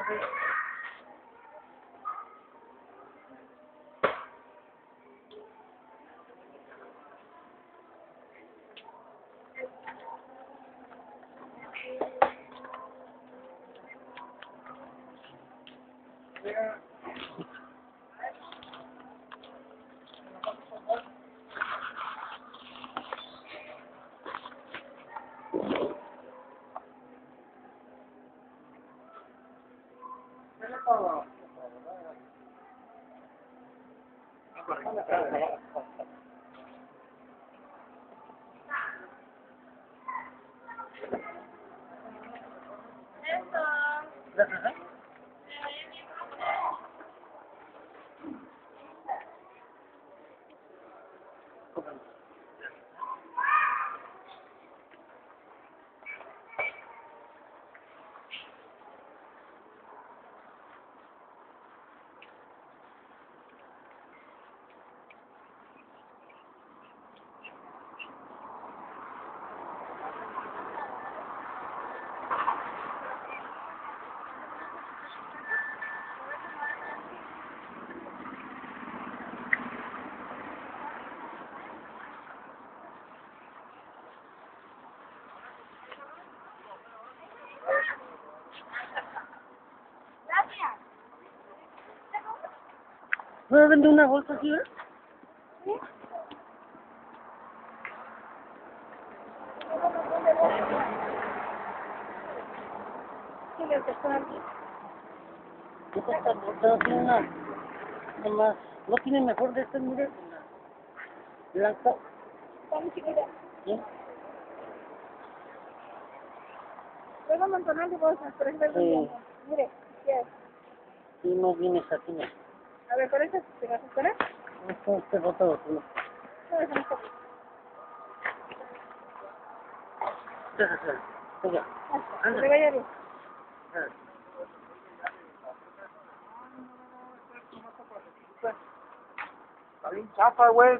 ¿Puedo vender una bolsa aquí, eh? ¿Sí? ¿Qué le está aquí? Esta bolsa tiene una más, no tiene mejor de este, mire, blanca, Está muy chiquita. ¿sí? Tengo un montón de bolsas, pero es verde Sí. blanco. Mire, ¿qué es? Sí, no viene esa aquí, mira. A ver, ¿cuál es este? ¿Te vas a esperar? Este es otro, no. No, eso no está. Oiga, Que le vaya bien. Está bien chafa, güey.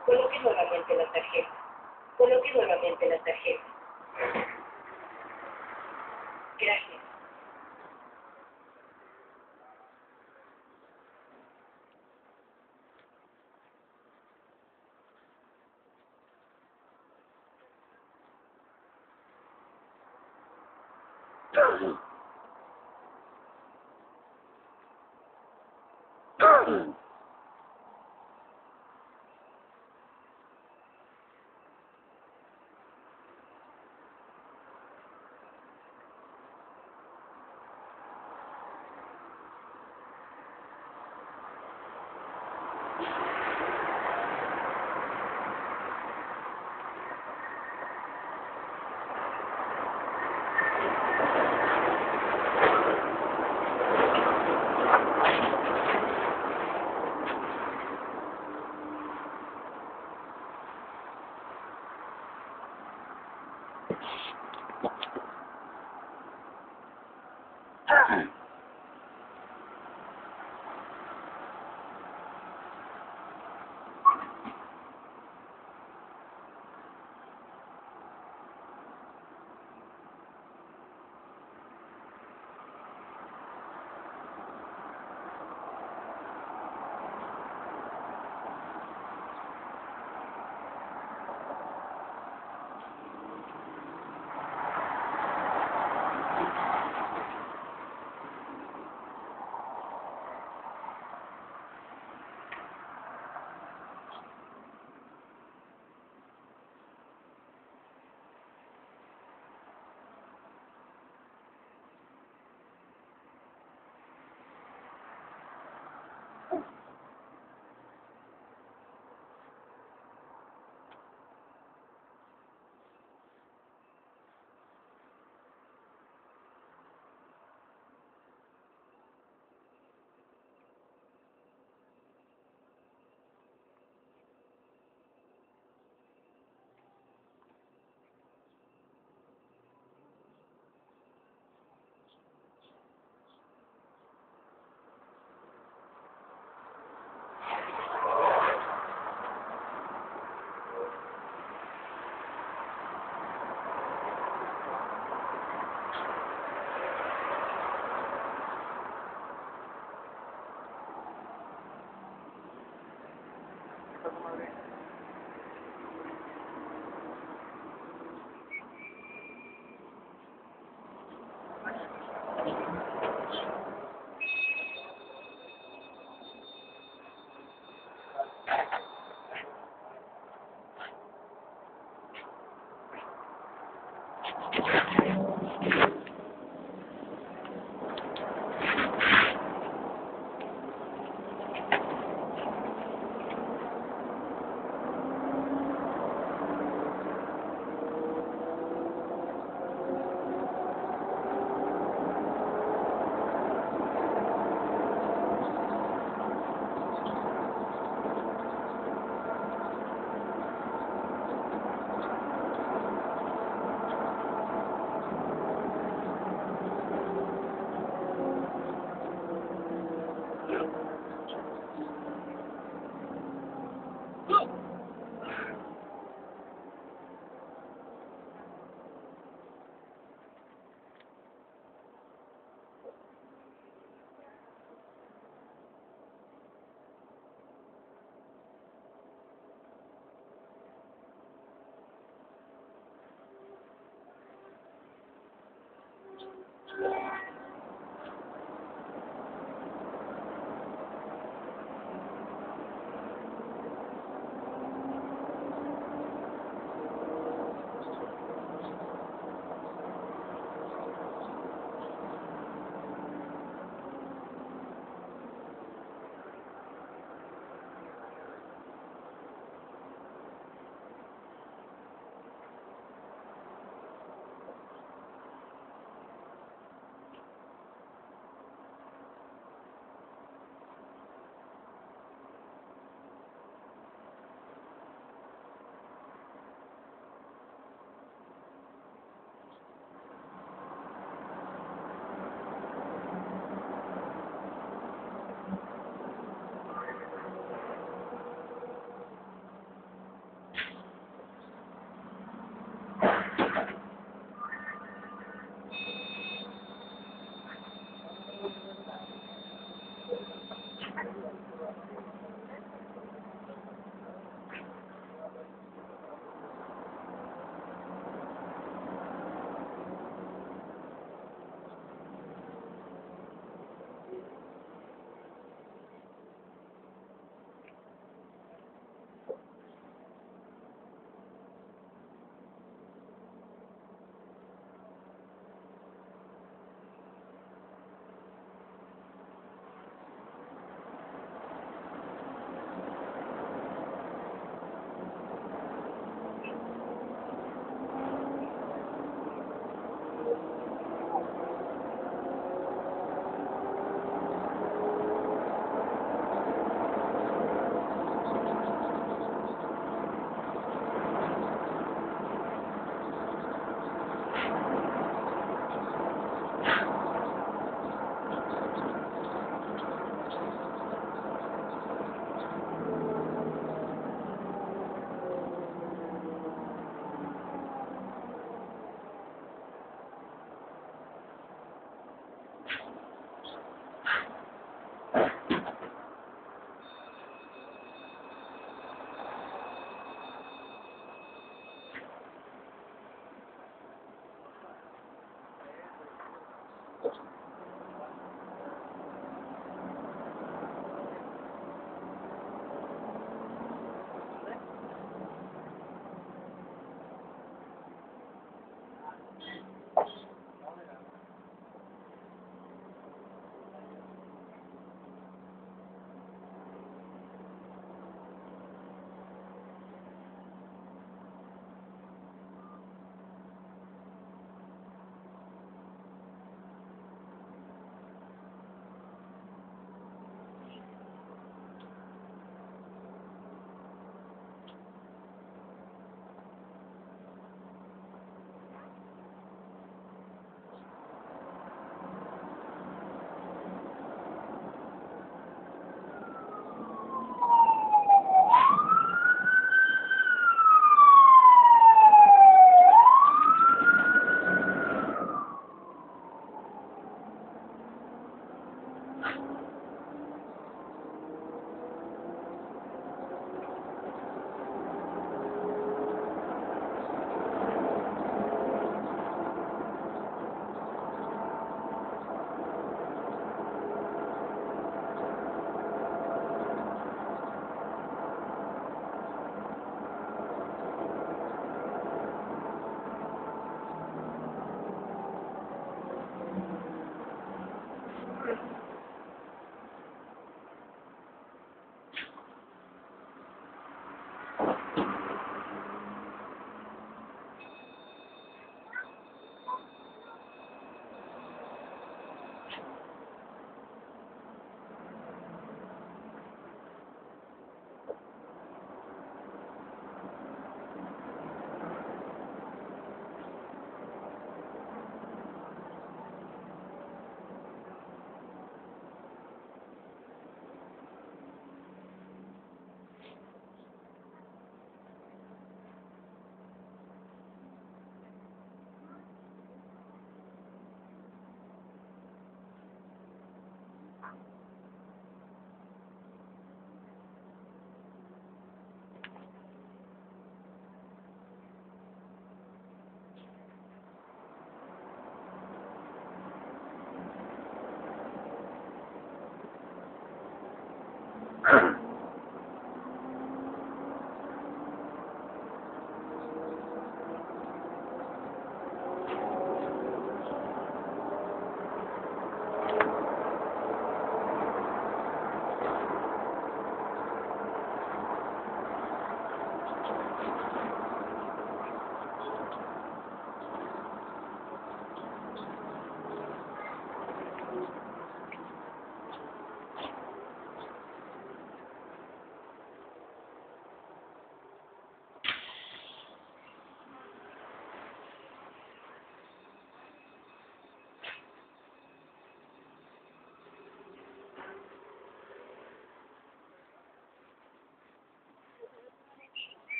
Coloque nuevamente la tarjeta. Coloque nuevamente la tarjeta. Gracias.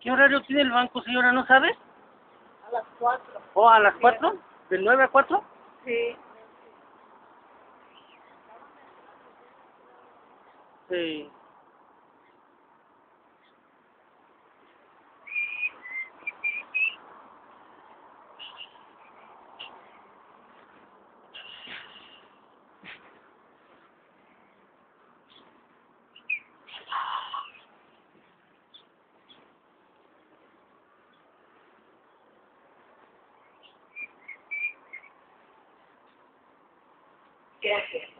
¿Qué horario tiene el banco, señora? ¿No sabe? A las 4. ¿O a las 4? ¿De 9 a 4? Sí. Sí. Gracias.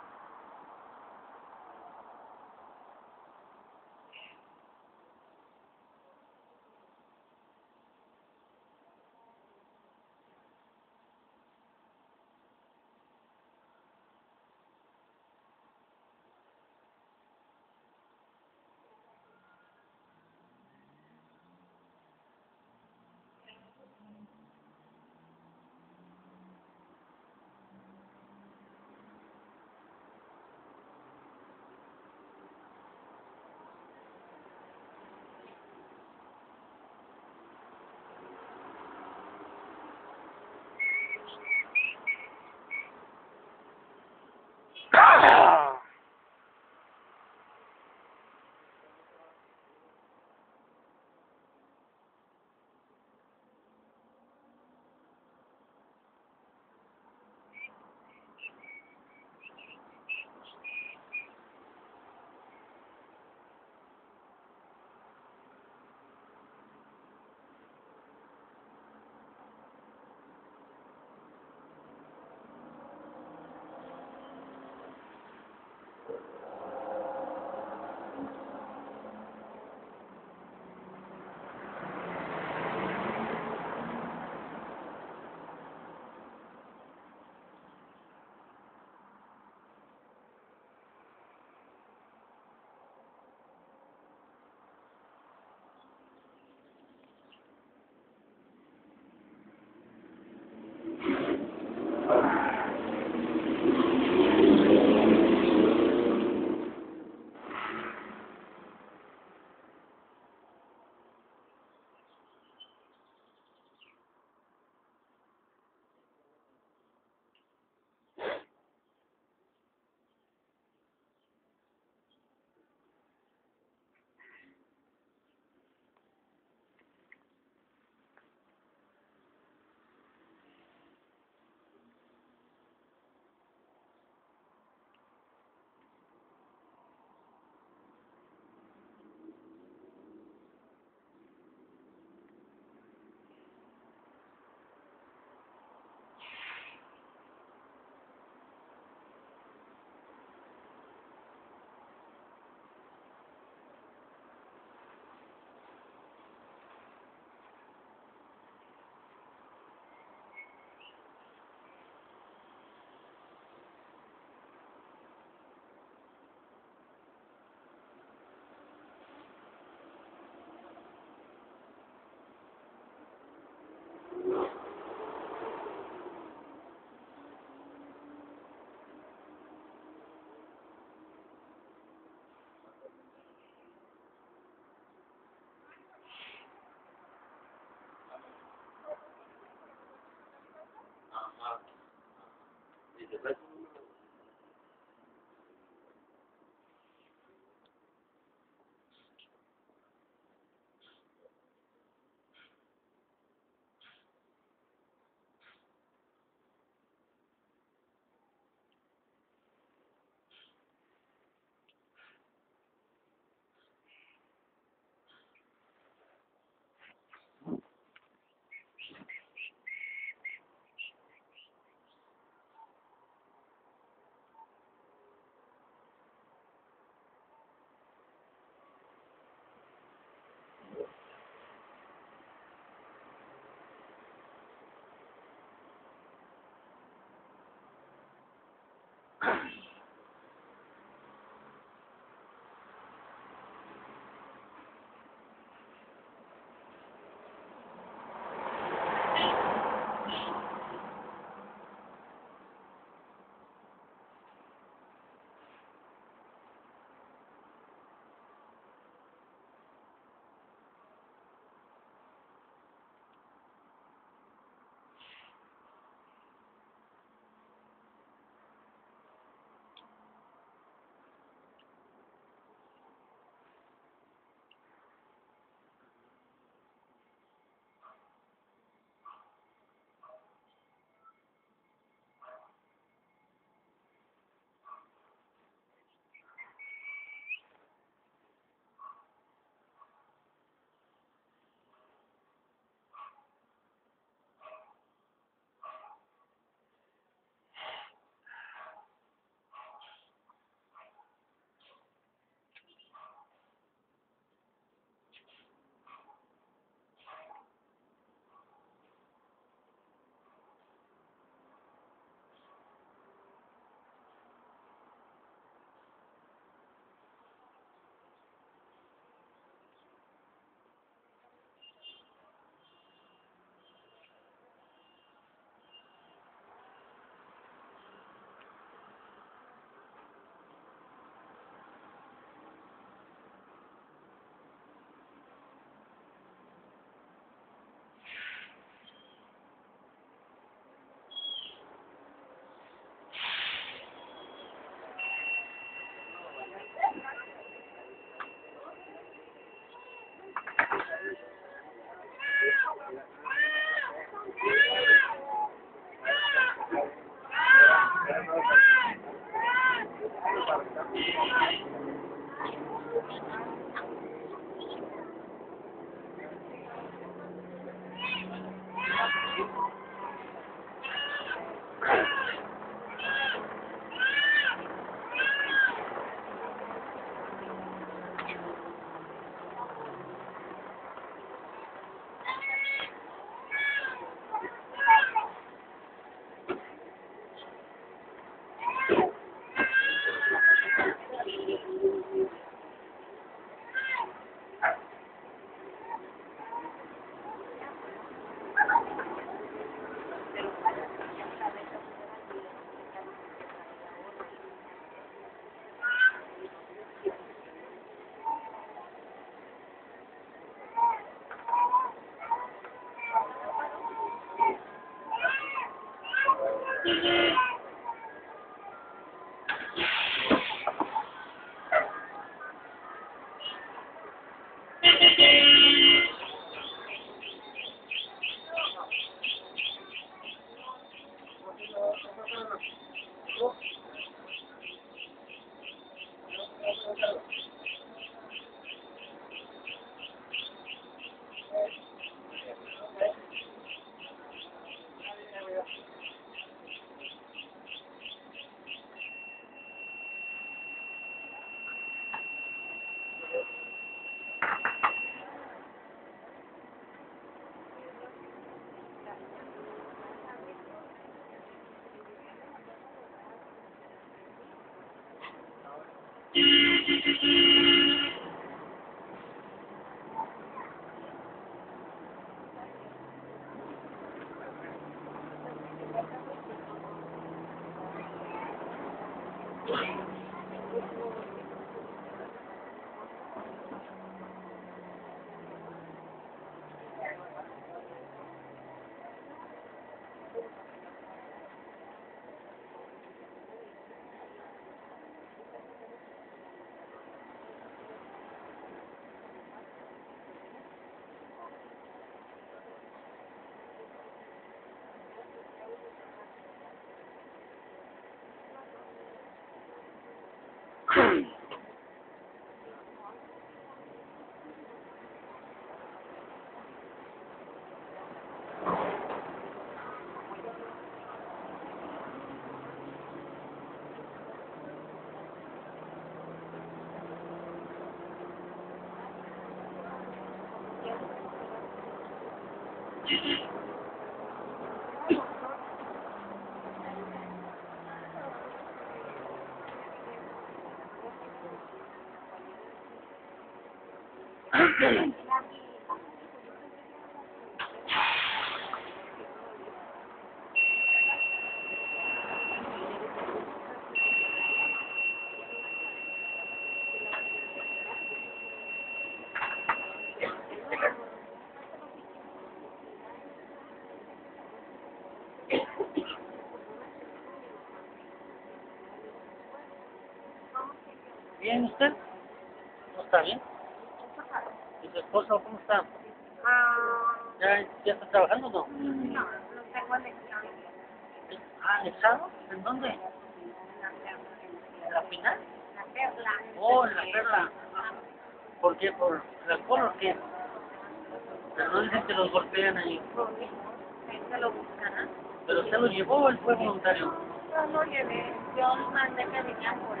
Bien, ¿usted? ¿No está bien? ¿Y su esposo cómo está? ¿Ya está trabajando o no? No tengo elección. ¿Anexado? ¿En dónde? ¿En la final? La perla. Oh, en la perla. ¿Por qué? ¿Por el alcohol o qué? Pero no dicen que los golpean ahí. Se lo buscarán. ¿Pero usted lo llevó o él fue voluntario? Yo lo llevé. Yo mandé que venían por él.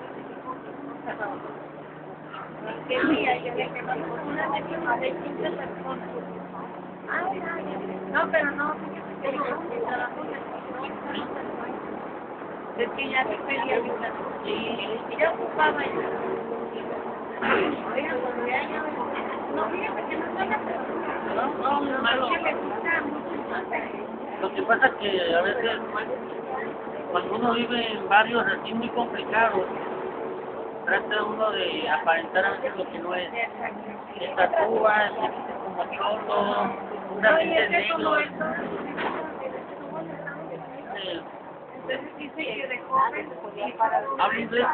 ¿Qué día? Yo le dije, una de mis más de 15 personas. No, pero no, fíjese que yo trabajo es que ya se pedía ayuda. Y ya ocupaba ayuda. Oiga, cuando ya yo... No, fíjate que no soy la persona. No, muy malo. Que le gusta mucho. Lo que pasa es que a veces, cuando uno vive en barrios así muy complicados, trata uno de aparentar a veces lo que no es. Se tatúa, se viste como cholo, una gente negro. Entonces dice que de joven ¿Habla inglés?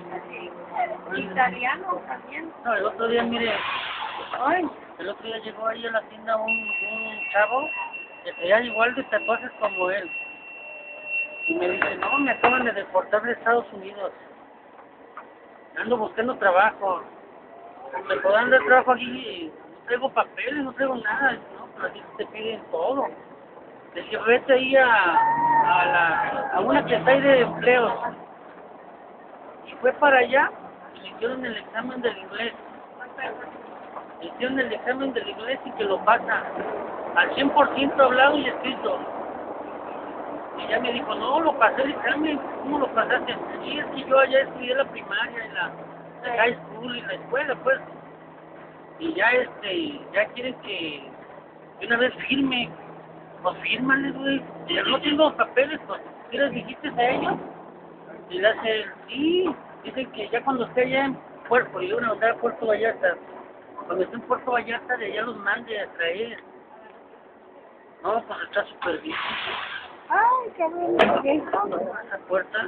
italiano también. No, el otro día, mire, el otro día llegó ahí a la tienda un chavo que tenía igual de tatuajes como él. Y me dice, no, me acaban de deportar de Estados Unidos. Ando buscando trabajo. Me podrán dar trabajo aquí. No traigo papeles, no traigo nada. No, pero aquí te piden todo. Le dije, vete ahí a una que está ahí de empleos. Y fue para allá y le hicieron el examen del inglés. Le hicieron el examen del inglés y que lo pasa al 100% hablado y escrito. Y ella me dijo, no, lo pasé el examen. ¿Cómo lo pasaste? Sí, es que yo allá estudié la primaria y la high school y la escuela, pues. Y ya ya quieren que de una vez firme. Pues fírmale, güey. Si ya no tengo papeles, pues, ¿qué les dijiste a ellos? Y le hace, sí, dicen que ya cuando esté allá en Puerto, yo una a Puerto Vallarta, cuando esté en Puerto Vallarta, de allá los mande a traer. No, pues está súper bien. Ay, qué bueno. Esa puerta.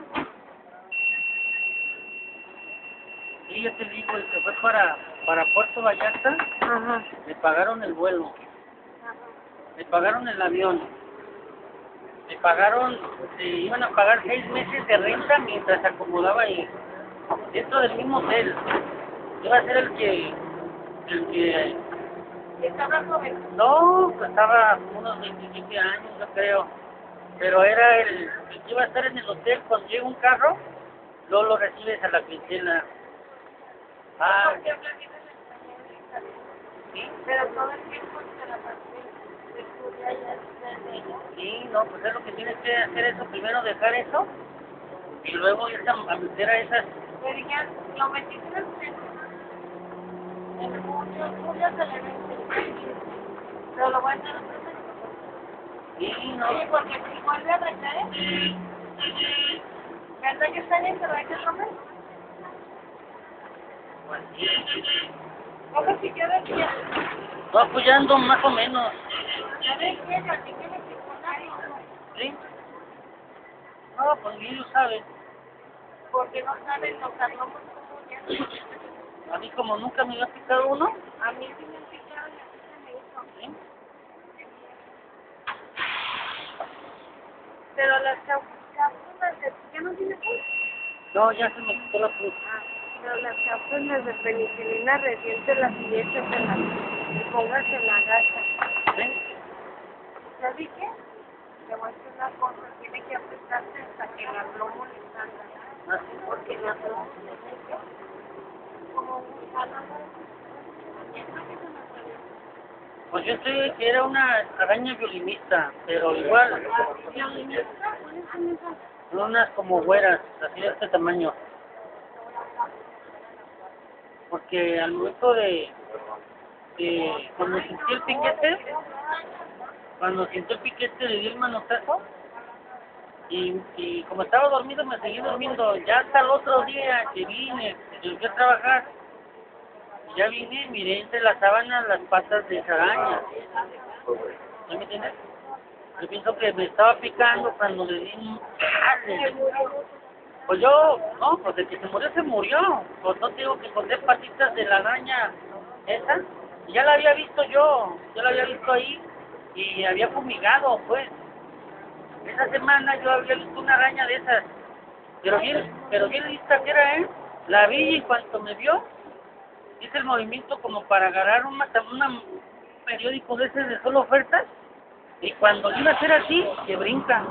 Sí, ya te digo, el que fue para Puerto Vallarta, Ajá. le pagaron el vuelo, le pagaron el avión, le pagaron, le iban a pagar 6 meses de renta mientras se acomodaba ahí, dentro del mismo hotel. Iba a ser el que Estaba joven. no, pues estaba como unos 27 años, yo creo, pero era el que iba a estar en el hotel cuando llega un carro, luego lo recibes a la quincena. Ah, Porque habla bien en español. sí, Pero todo el tiempo se la pasé de estudiar ya desde ella. sí, no, pues es lo que tienes que hacer eso, primero dejar eso, y luego irte a meter a esas. Le dije, lo metiste en el centro. En julio se le vence. Pero lo voy a hacer otro mes. Sí, no. Sí, porque si vuelve a recaer, ¿verdad que está bien? Pero hay que comer. Pues sí. O que si quiere que Va apoyando más o menos. ya ve que ella, que quiere que ¿Sí? No, pues ni ellos saben. porque no saben lo que hablamos como ya. A mí como nunca me había picado uno. A mí sí me picaron y a mí se me hizo. ¿Sí? Pero las cápsulas de... ¿Ya no tiene pulso? No, ya se me quitó la cruz. Ah, pero las cápsulas de penicilina reciente las inyécteselas y póngase en la gasa. ¿Sí? ¿Ya dije? Le voy a decir una cosa, tiene que apretarse hasta que la plomo le salga. Ah, Porque la plomo se mete como un álamo. pues yo sé que era una araña violinista, pero igual, ¿Violinista? ¿Cuáles son esas? son unas como güeras, así de este tamaño. Porque al momento cuando sentí el piquete, le di el manotazo y como estaba dormido me seguí durmiendo. Ya hasta el otro día que vine, que fui a trabajar, ya vine, miré entre las sábanas las patas de esa araña. ¿No me entiendes? Yo pienso que me estaba picando cuando le di un... Pues yo, no, pues el que se murió. Pues no tengo que poner patitas de la araña esa. Ya la había visto yo, ya la había visto ahí y había fumigado, pues. Esa semana yo había visto una araña de esas, pero bien lista que era, ¿eh? La vi y en cuanto me vio, hice el movimiento como para agarrar un periódico de ese de solo ofertas y cuando lo iba a hacer así, se brinca.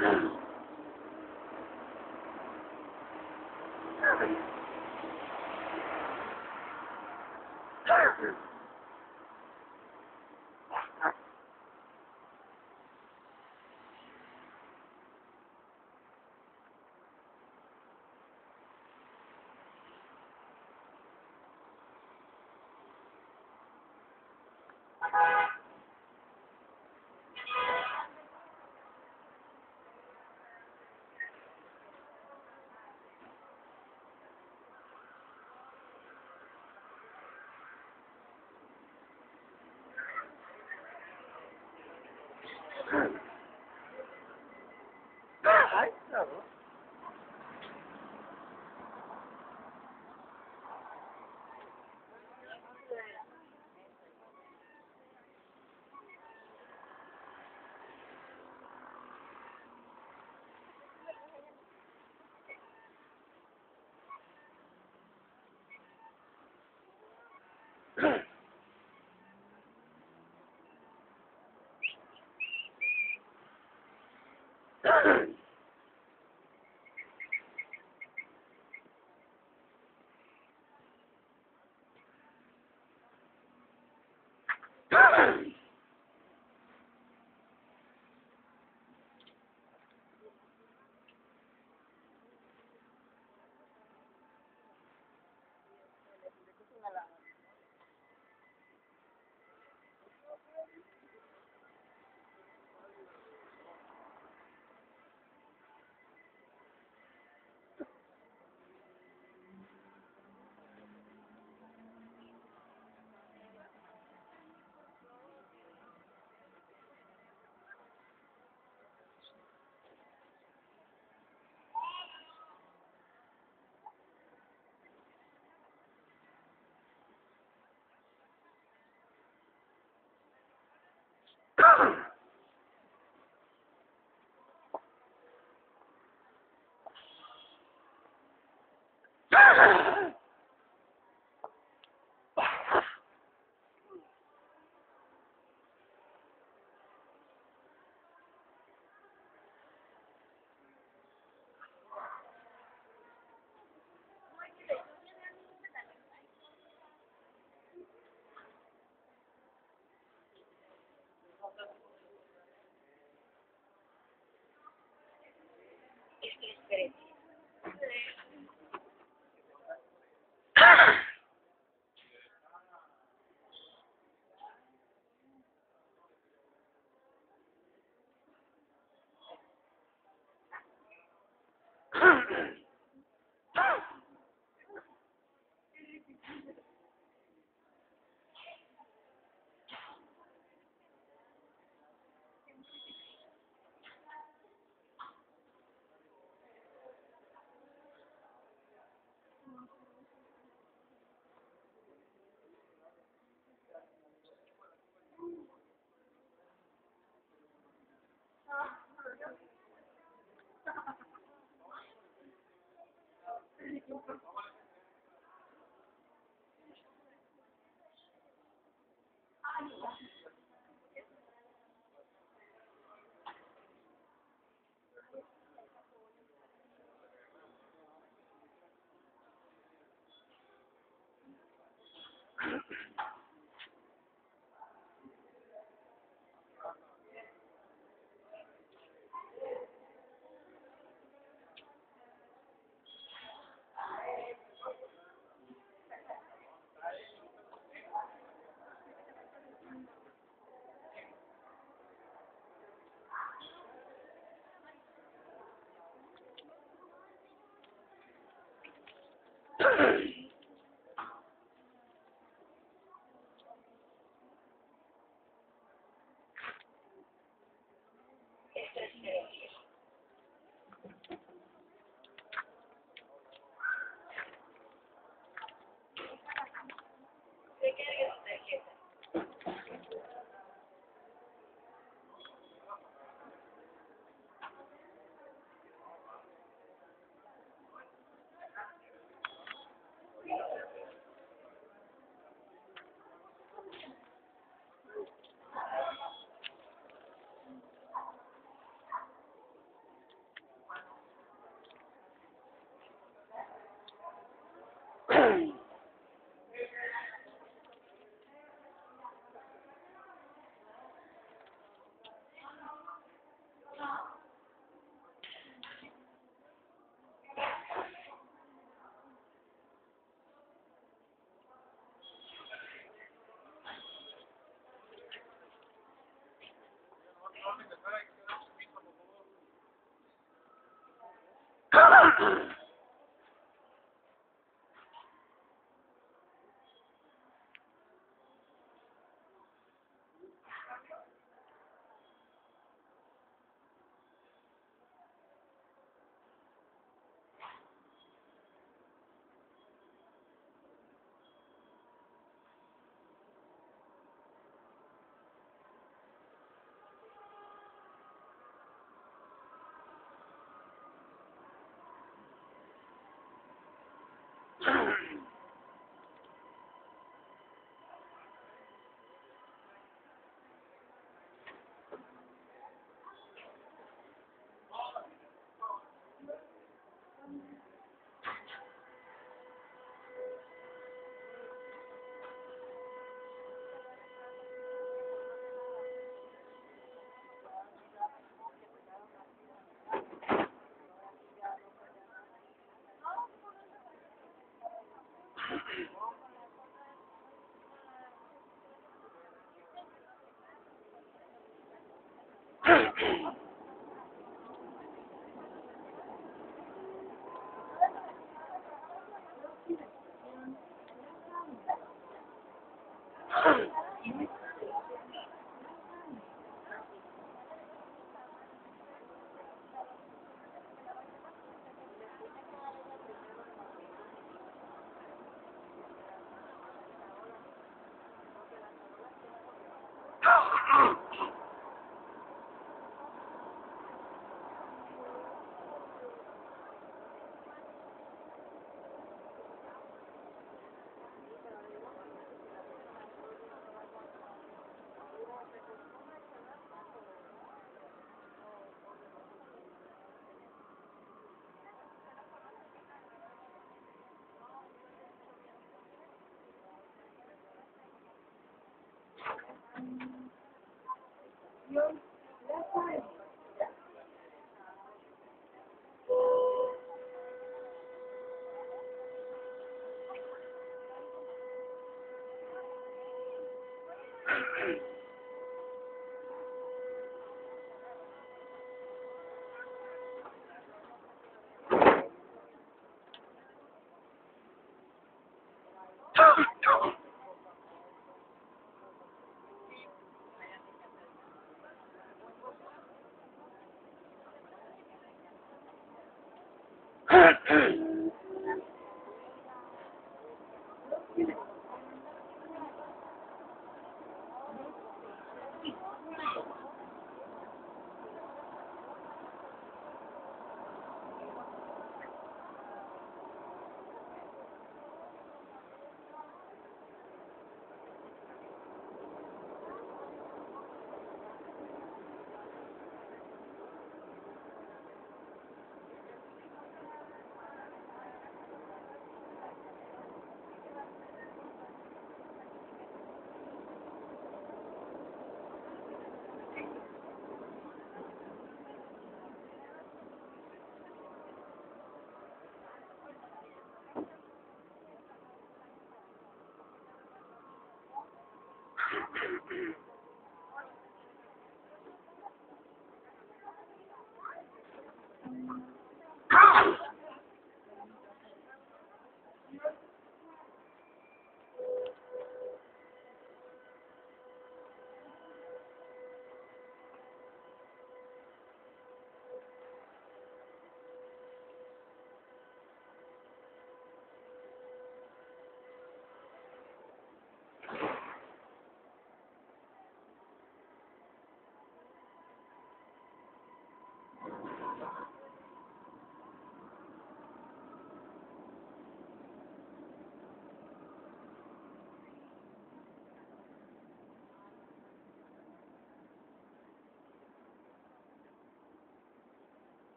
Ay, cabrón. Es que espere. Esto es silencio. ¿De qué es tu tarjeta?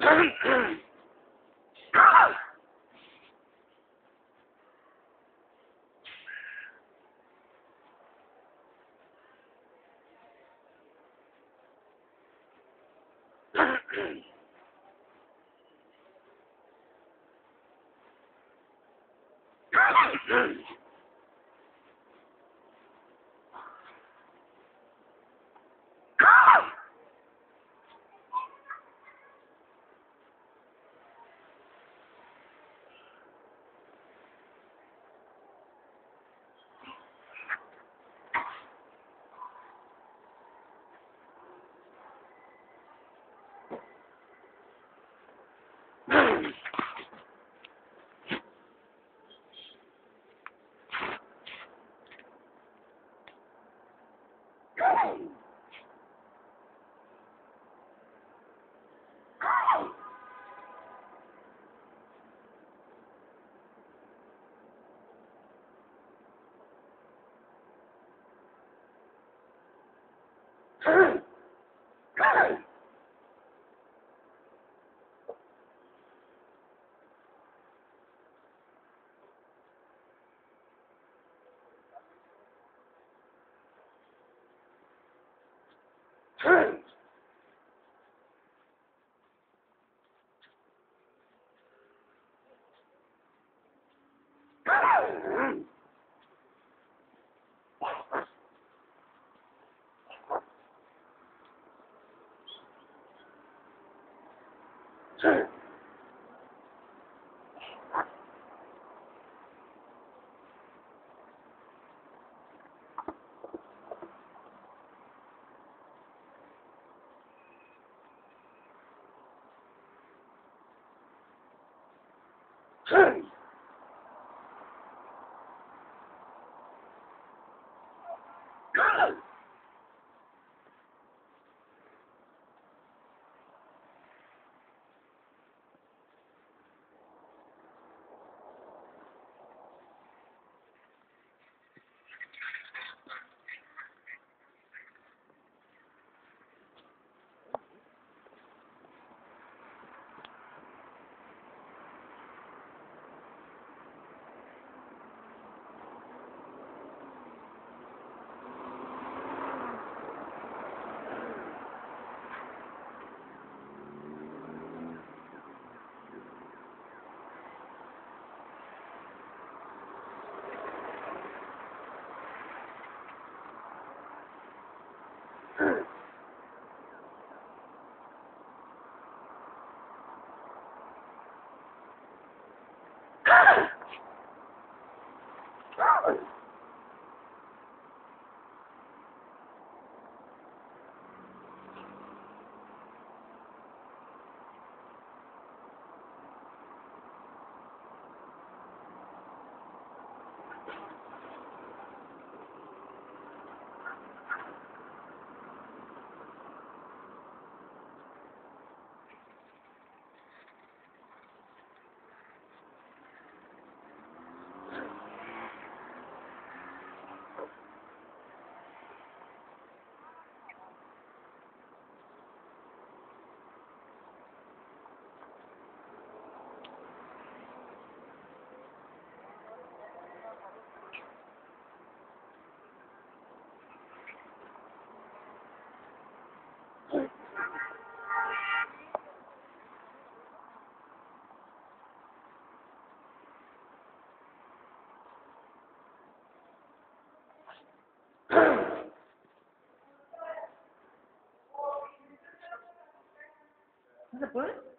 ¿No se puede?